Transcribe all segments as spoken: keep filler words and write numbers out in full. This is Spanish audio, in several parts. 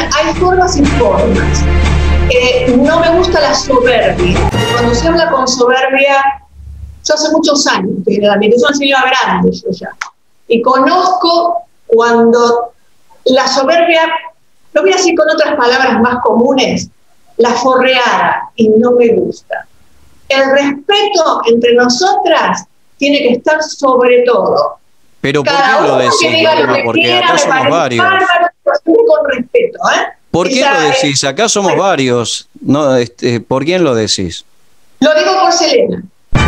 hay formas y formas. Eh, no me gusta la soberbia. Cuando se habla con soberbia, yo hace muchos años estoy en el ambiente, soy una señora grande yo ya, y conozco cuando la soberbia, lo voy a decir con otras palabras más comunes, la forreada, y no me gusta. El respeto entre nosotras tiene que estar sobre todo. Pero ¿por Cada qué lo uno decís, que diga lo Norma? que Porque quiera, acá me somos parece varios. bárbaro, pero siempre con respeto, ¿eh? ¿Por qué Esa lo es- decís? Acá somos varios. No, este, ¿por quién lo decís? Lo digo por Selena.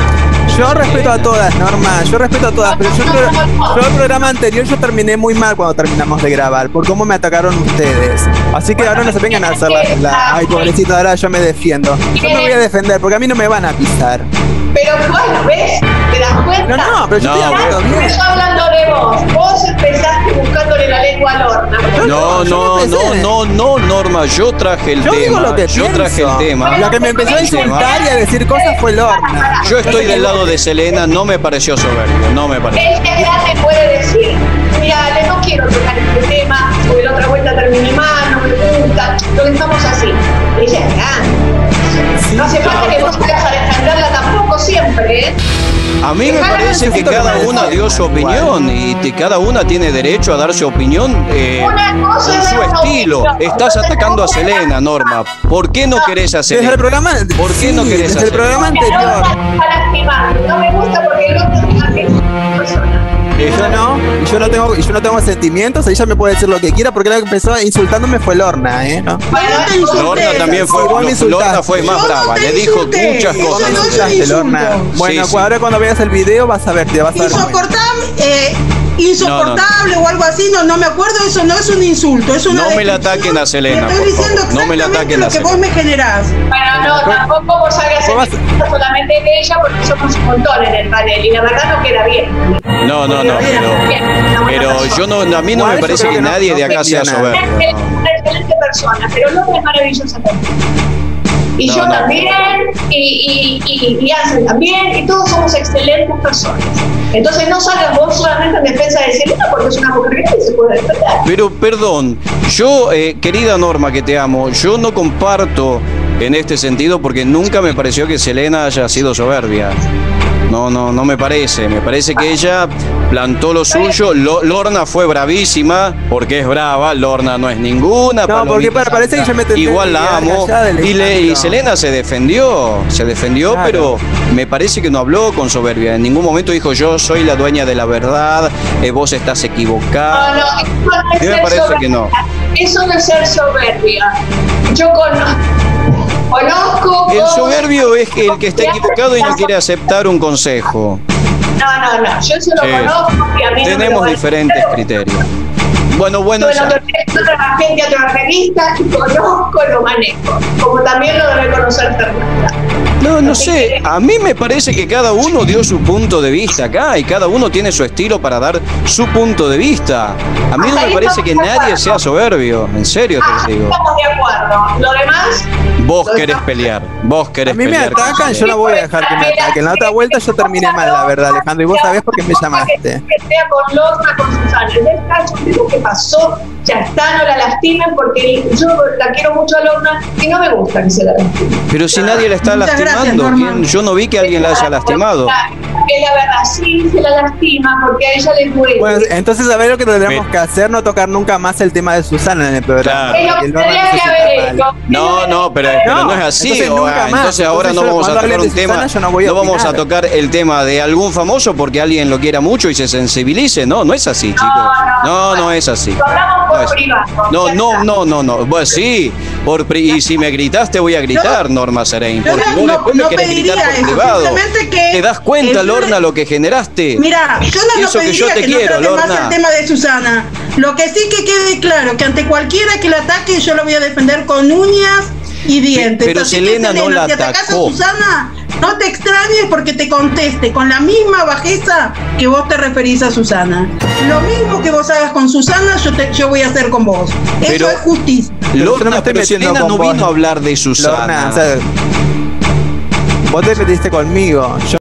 Yo respeto a todas, Norma, yo respeto a todas, pero yo, pro- yo el programa anterior yo terminé muy mal cuando terminamos de grabar, por cómo me atacaron ustedes. Así que ahora no se vengan a hacer la, la ay, pobrecito, ahora yo me defiendo. Yo me voy a defender, porque a mí no me van a pisar. Pero bueno, ¿ves? ¿Te das cuenta? No, no, pero yo No. estoy hablando bien. Empezó hablando de vos. Vos empezaste buscándole la lengua al horno. Yo No, yo no, no, empecé. no, no, Norma, yo traje el Yo digo tema. lo que Yo traje pienso. el tema. La que me empezó a insultar y a decir cosas fue Lorna. Yo estoy del lado de Selena, no me pareció soberbio, no me pareció. Ella es grande, puede decir, mira, Ale, no quiero tocar este tema, porque la otra vuelta terminé mal, no me gusta, lo dejamos así. Ella es grande. No hace falta que vos vayas a defenderla tampoco siempre, ¿eh? A mí me parece que cada una dio su opinión y te- cada una tiene derecho a dar su opinión eh, Una cosa con es su dar una estilo. opinión. Estás atacando a Selena, Norma. ¿Por qué no querés a Desde el Selena? programa, ¿Por qué sí, no querés desde el hacer? programa El otro anterior. está lastimando, no me gusta porque el otro es una persona. Y yo no, y yo no tengo, y yo no tengo sentimientos, ella me puede decir lo que quiera, porque la que empezó insultándome fue Lorna, ¿eh? ¿No? Bueno, te insulté. Lorna también fue, Sí, vos me Lorna insultaste. fue más Yo no brava, te le dijo insulté. muchas Eso cosas. no es un Insultaste, insulto. Lorna. Bueno, Sí, sí. ahora cuando veas el video vas a ver, te vas a dar cuenta. Insoportable, eh, insoportable o algo así, no, no me acuerdo, eso no es un insulto, es una No me la descripción. ataquen a Selena, Te estoy por diciendo favor. No me la exactamente ataquen a lo que Selena. vos me generás. Bueno, no, tampoco vos hagas Vos vas- el solamente de ella porque somos un montón en el panel y la verdad no queda bien. No, no, no, pero, pero yo no, a mí no Igual me yo parece creo que que no- nadie no de acá sea cambia nada. soberbio. Es una excelente persona, pero no es maravillosa también. Y No, yo no. también, y, y, y, y Ansel también, y todos somos excelentes personas. Entonces no salgas vos solamente en defensa de Selena porque es una mujer grande y se puede defender. Pero perdón, yo, eh, querida Norma, que te amo, yo no comparto en este sentido porque nunca me pareció que Selena haya sido soberbia. No, no, no me parece. Me parece que ella plantó lo suyo. Lo- Lorna fue bravísima porque es brava. Lorna no es ninguna. No, palomita porque para- parece que yo me tenté igual la de amo. allá del Y, le, y Alejandro. Selena se defendió. Se defendió, Claro. pero me parece que no habló con soberbia. En ningún momento dijo yo soy la dueña de la verdad. eh, vos estás No, equivocada. no, eso no es A mí me ser parece soberbia. que no. Eso no es ser soberbia. Yo conozco, conozco El cosas- soberbio es que el que está equivocado y no quiere aceptar un consejo. No, no, no, yo eso lo Sí. conozco y a mí no me lo Tenemos van a diferentes hacer. criterios. Bueno, bueno, Bueno, ya- yo trabajé en teatro evangelista y conozco, lo manejo, como también lo debe conocer Fernanda. no, no Así sé, que- a mí me parece que cada uno dio su punto de vista acá y cada uno tiene su estilo para dar su punto de vista. A mí no Hasta me ahí parece que estamos de nadie acuerdo. sea soberbio, en serio Ah, te lo digo. estamos de acuerdo. Lo demás, Vos lo querés demás- pelear, vos querés A mí me pelear. con atacan, yo Selena. no voy a dejar que me ataquen. La otra vuelta yo terminé mal, la verdad, Alejandro, y vos sabés por qué me llamaste. Que sea con Lorna, con Susana. En este caso, digo que pasó, ya está, no la lastimen porque yo la quiero mucho a Lorna y no me gusta que se la lastimen. Pero si nadie la está Muchas gracias, lastimando, Norma. ¿quién? Yo no vi que alguien la haya lastimado. Es la verdad, sí, se la lastima porque a ella le duele. Bueno, entonces a ver lo que tendremos que hacer, no tocar nunca más el tema de Susana en el programa. Claro. Es lo porque que el Lorna tendría se que sienta haber mal. hecho. No, no, pero, pero no, No, es así. entonces o, nunca ah, más. entonces ahora Entonces no yo vamos a cuando tocar hablen un de tema, Susana, yo no voy a no vamos a opinar. tocar el tema de algún famoso porque alguien lo quiera mucho y se sensibilice. No, no es así, chicos. No, no es así. Lo hablamos por No es- privado. No, ya no, está. no, no, no. Bueno, sí, por pri- y si me gritas te voy a gritar, Norma Serein, yo porque no- vos no- después me no querés gritar pediría por eso, privado. simplemente que ¿Te das cuenta, el- Lorna, lo que generaste? Mira, yo no Eso lo que yo pediría te que, quiero, no trate más Lorna. el tema de Susana. Lo que sí que quede claro, que ante cualquiera que la ataque yo lo voy a defender con uñas y dientes. pero Así que, Selena no la si atacás atacó. a Susana, no te extrañes porque te conteste con la misma bajeza que vos te referís a Susana. Lo mismo que vos hagas con Susana, yo, te- yo voy a hacer con vos. Eso Pero- es justicia. Pero yo no Lorna, me estoy pero metiendo Selena con no vos. vino a hablar de Susana. Lorna, o sea, vos te metiste conmigo. Yo